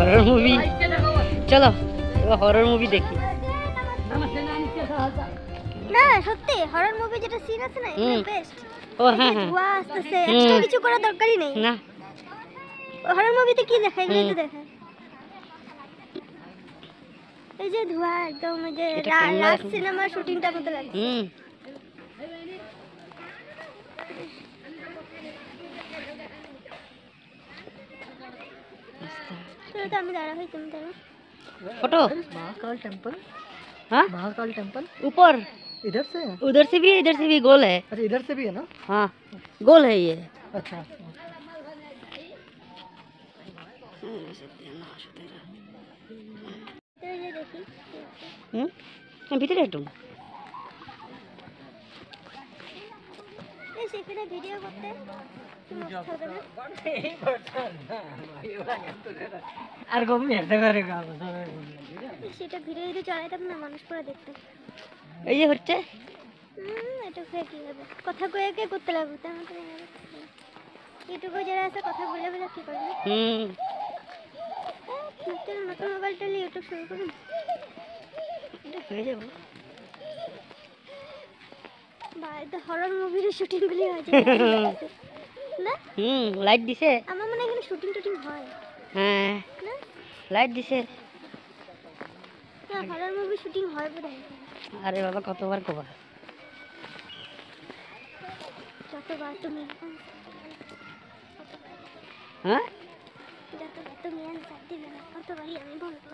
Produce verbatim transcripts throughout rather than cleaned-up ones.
Horror movie চলো এবার horror movie দেখি। না সত্যি হরর মুভি যেটা সিন আছে না এটা বেস্ট। ও হ্যাঁ হ্যাঁ ধোঁয়া আসতেছে এক্সট্রা কিছু করার দরকারই নেই। না হরর মুভিতে কি দেখায় এগুলো তো দেখায় এই যে ধোঁয়া একদম ওই যে লাস্ট সিনেমার শুটিংটা মতো লাগে। হুম चलो तो हमें दारा भाई तुम दारा फोटो महाकाल टेम्पल। हाँ महाकाल टेम्पल ऊपर इधर से है? उधर से भी है इधर से भी गोल है। अच्छा इधर से भी है ना? हाँ गोल है ये। अच्छा हम्म भीतर है तुम ये सेकंड वीडियो करते हैं আর কম মেরতে পারে গাও সেটা ভিডিও যদি চালাইতাম না মানুষ পুরো দেখতো। এই যে হচ্ছে হুম এটা ফেক কি হবে কথা কয়ে কে করতে লাগবে তা আমাকে ইউটিউবে যারা আছে কথা বলে বলে কি করবে। হুম নতুন নতুন মোবাইলটা নিয়ে ইউটিউব শুরু করুন হয়ে যাবে ভাই তো হরর মুভির শুটিং গুলি হয় না। হুম লাইট দিছে আমার মনে হয় এখানে শুটিং টুটিং হয়। হ্যাঁ না লাইট দিছে না হরর মুভি শুটিং হয় বলে। আরে বাবা কতবার কবা যতবার তুমি হ্যাঁ যতবার তুমি আনসার দিবে না ততবারই আমি বলবো।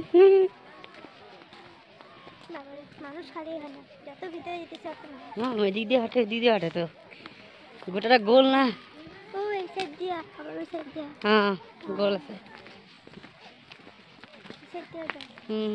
মানুষ খালি হয় না যত ভিতরে যেতে চাপ না। হ্যাঁ এদিক দিয়ে হাঁটে এদিক দিয়ে হাঁটে তো গোটাটা গোল না। ও এই সাইড দিয়া আবার ওই সাইড দিয়া হ্যাঁ গোল আছে সাইড দিয়া যায়। হুম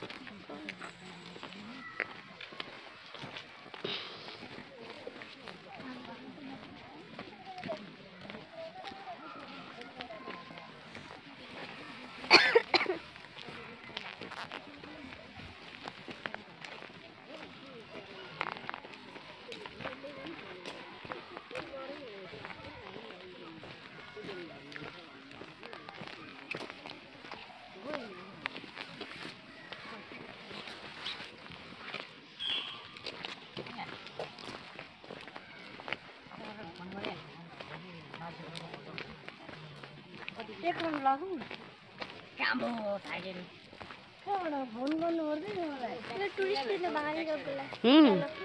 দেখুন লাগুন কেমন সাইকেল কেমন বন বন ওরবে এটা টুরিস্ট প্লেস বাঙালি লোকগুলা। হুম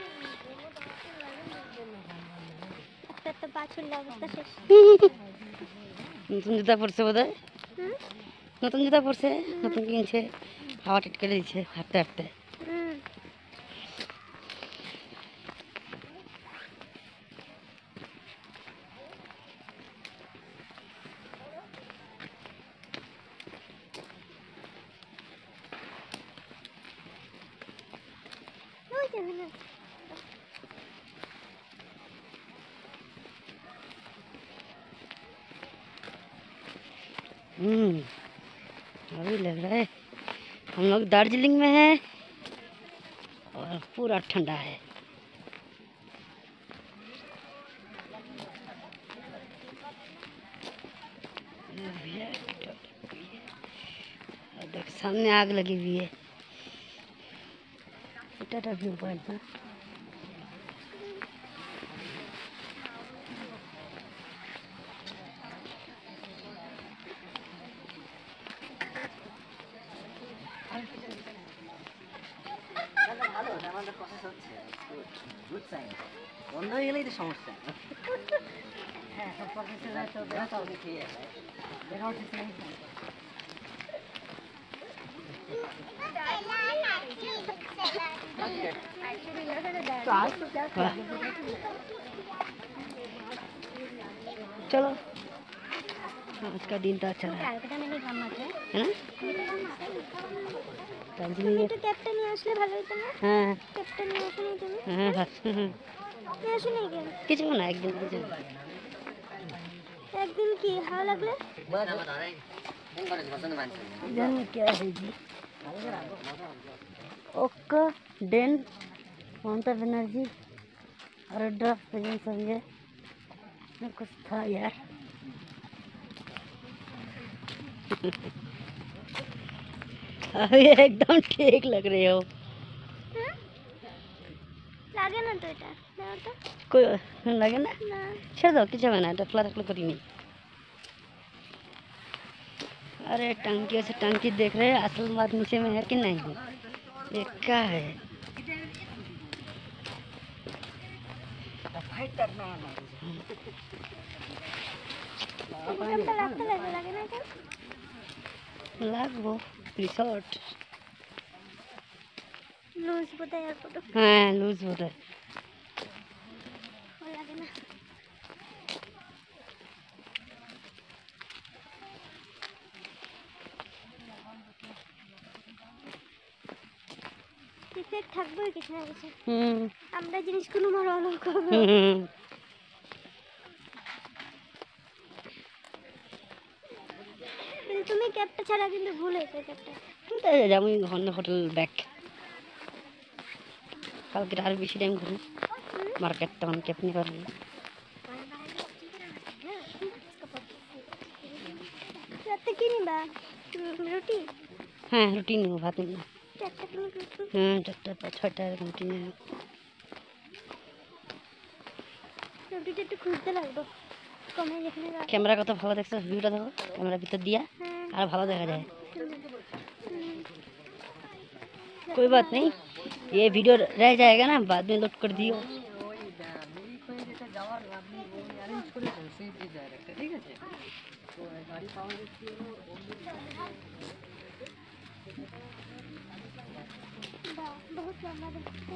একটা তো পাঁচুর অবস্থা শেষ। নতুন জুতা পরছে বোধহয় হুম নতুন জুতা পরছে নতুন কিনছে হাওয়া টিটকে দিচ্ছে হাঁটতে হাঁটতে। হুম ওই যে না हम्म अभी लग रहा है हम लोग दार्जिलिंग में हैं और पूरा ठंडा है। देख सामने आग लगी हुई है टाटा व्यू पॉइंट ना। বন্ধ হয়ে গেলেই তো সমস্যা। হ্যাঁ সব প্রসেসে যায় তো দেখা তো দেখি দেখা হচ্ছে चलो आज का दिन तो अच्छा रहा है ना। दार्जिलिंग একটু ক্যাপটা নিয়ে আসলে ভালো হতো না। হ্যাঁ ক্যাপটা নিয়ে আসলে তুমি হ্যাঁ নিয়ে আসলে কেন কিছু না একদিন কিছু একদিন কি ভালো লাগলে जाने क्या है जी ओका डेन ममता बनर्जी और ड्राफ्ट प्रेजेंट सब ये कुछ था यार अभी एकदम ठीक लग रहे हो। हाँ? লাগে না তো এটা দাও তো कोई लगे ना না छेड़ दो किसी में ना डफला डफला करी नहीं। अरे टंकी से टंकी देख रहे हैं, असल बात नीचे में है कि नहीं ये क्या है। फाइट करना है এটা লাগতে লাগে লাগে না এটা লাগবো रिसोर्ट লুজ বোধহয় এয়ারপোর্ট हाँ लूज होता है। লাগে না ইফেক্ট থাকবেই কিছু না কিছু हम्म আমরা জিনিসগুলো মারো আলো করবো हम्म কিন্তু তুমি ক্যাবটা ছাড়া কিন্তু ভুল হয়েছে ক্যাবটা যেমন ঘন হোটেল ব্যাক কালকে আর বেশি টাইম ঘুরি মার্কেট তখন ক্যাপ নিয়ে পারবো। রাতে কি নিবা রুটি হ্যাঁ রুটি নেবো ভাত নেবো। চারটা কিলো রুটি হ্যাঁ চারটা পাঁচ ছয়টা এরকম রুটি নেবো। রুটিটা একটু খুঁজতে লাগবে কমে যেখানে রাখ ক্যামেরা কত ভালো দেখছো ভিউটা দেখো ক্যামেরা ভিতর দিয়া হ্যাঁ আর ভালো দেখা যায়। হুম। कोई बात नहीं ये वीडियो रह जाएगा ना बाद में लोड कर दियो। ওই মিরিক হয়ে যেটা যাওয়ার আপনি ওই অ্যারেঞ্জ করেছেন সেই যে জায়গাটা ঠিক আছে তো গাড়ি পাওয়া যাচ্ছে বাহ, বহুত লম্বা দেখতে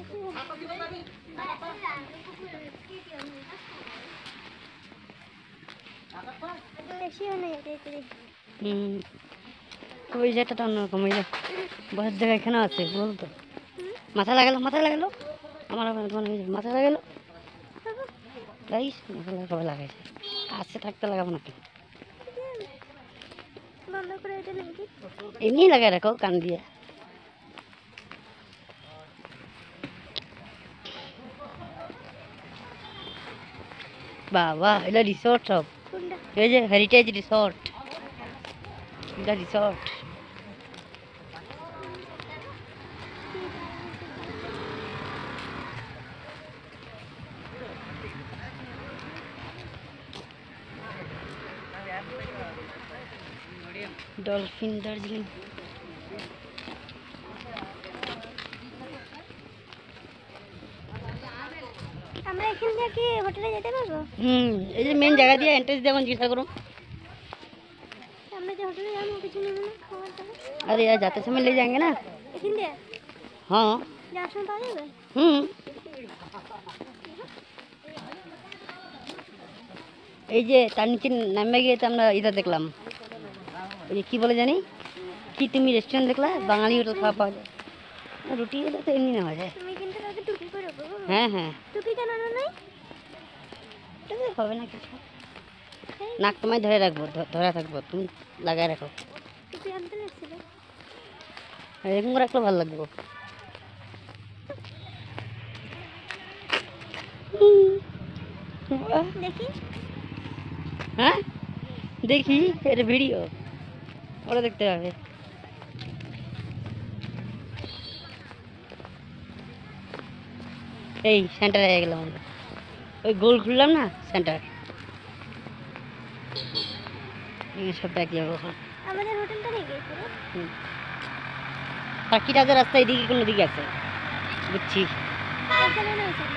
বেশি হয়ে যেতে এতে হুম ওই জায়গাটা অন্যরকম ওই যে বসার জায়গা এখানে আছে বলতো মাথা লাগালো মাথা লাগালো আমার আবার মনে হয়েছে মাথা লাগালো গাইস মাথা লাগাবে লাগাইছে আসছে থাকতে লাগাবো নাকি বন্ধ করে এটা নাকি এমনি লাগাই রাখো কান দিয়ে। বাবা এটা রিসোর্ট সব কোনটা এই যে হেরিটেজ রিসোর্ট এটা রিসোর্ট ডলফিন দার্জিলিং আমরা এখান থেকে কি হোটেলে যেতে পারবো হুম এই যে মেন জায়গা দিয়ে এন্ট্রেন্স দিয়ে জিজ্ঞাসা করো। আমরা যে হোটেলে যাবো কিছু নেবো না খাবার দাবার अरे यार जाते समय ले जाएंगे ना। এখান দিয়ে हाँ যাওয়ার সময় পাওয়া যাবে হুম এই যে তার নিচে নামে গিয়ে তো আমরা এটা দেখলাম ওই যে কী বলে জানি কি তুমি রেস্টুরেন্ট দেখলা বাঙালি হোটেল খাওয়া পাওয়া যায় রুটি এটা তো এমনি নেওয়া যায়। তুমি কিন্তু কাউকে টুপি করে দেবো হ্যাঁ হ্যাঁ টুপি কেন আনো নাই এটা হবে না কিছু নাক তোমায় ধরে রাখবো ধ- ধরে থাকবো তুমি লাগাই রাখো টুপি আনতে লাগছিল এরকম করে রাখলে ভালো লাগবে। বাহ, দেখি হ্যাঁ দেখি এটা ভিডিও ওরা দেখতে হবে। এই সেন্টারে হয়ে গেলাম আমরা ওই গোল খুললাম না সেন্টার সব ব্যাগ যাবো এখন। আমাদের হোটেলটা হয়ে গেছে রে হুম। পাখিটাদের রাস্তা এদিকে কোনো দিকে আছে বুঝছি। এখানে না হয়েছে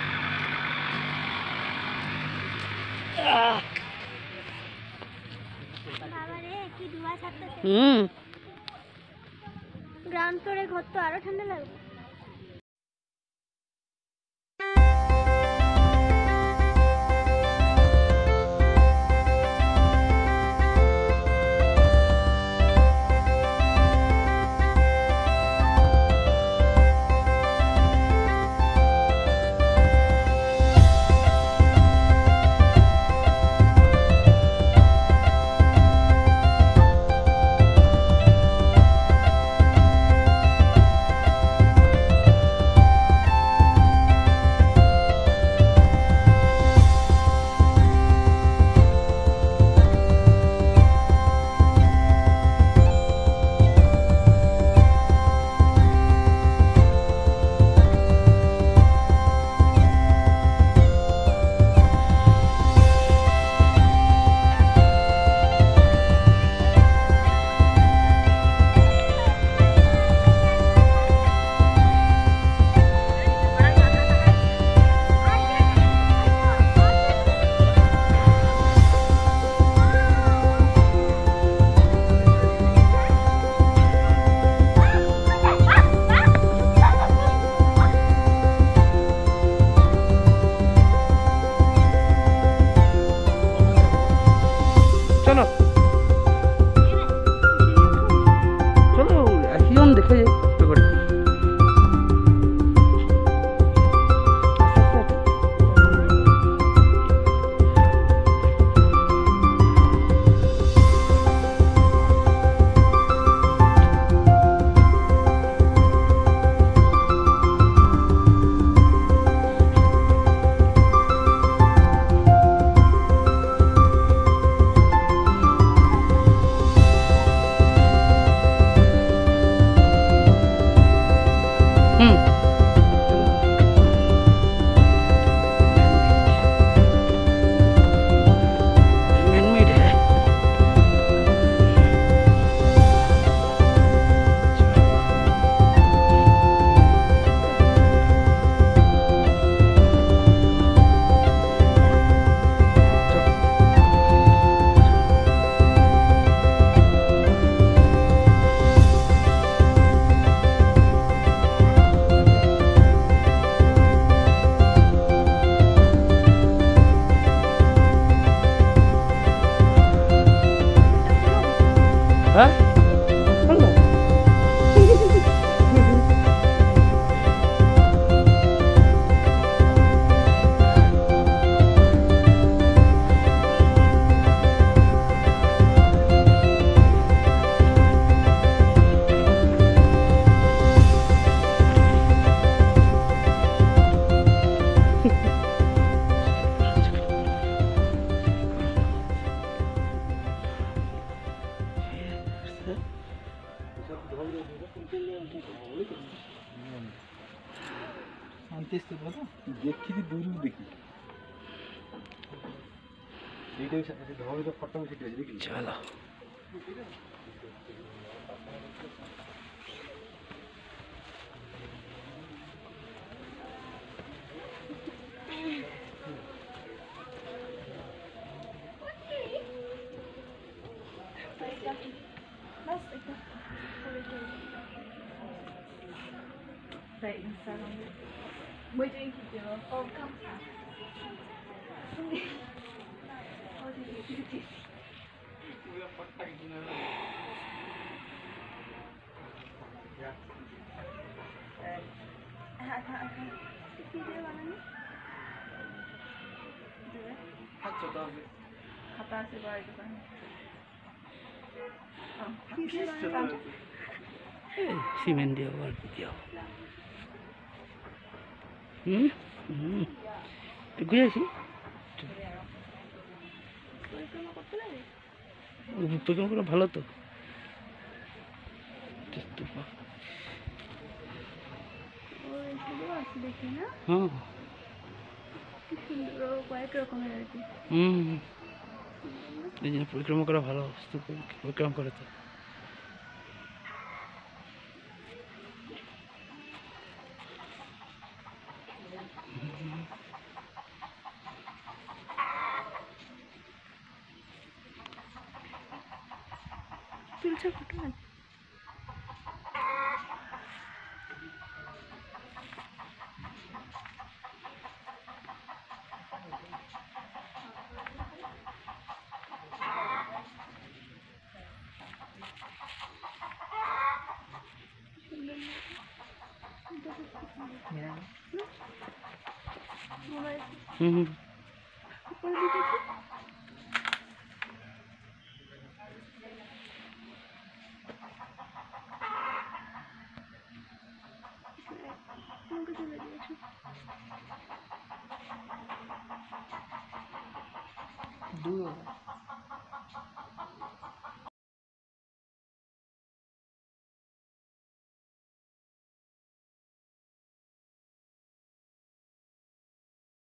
আহ, বাবা রে কি ধোঁয়া ছাড়তেছে হুম গ্রাউন্ড ফ্লোরে ঘর তো আরো ঠান্ডা লাগবে শান্তি স্তূপ তো দেখি যে দূর দেখি এইটাই ধরে তো ফটো সেটা দেখি চলো সিমেন্ট দিও অল্প দিও হুম হুম ঘুরে আসি পরিক্রমা করা ভালো তো হ্যাঁ কয়েক রকমের আর কি। হুম এই জন্য পরিক্রমা করা ভালো পরিক্রমা করে তো তুলছে ফটো না হুম দূর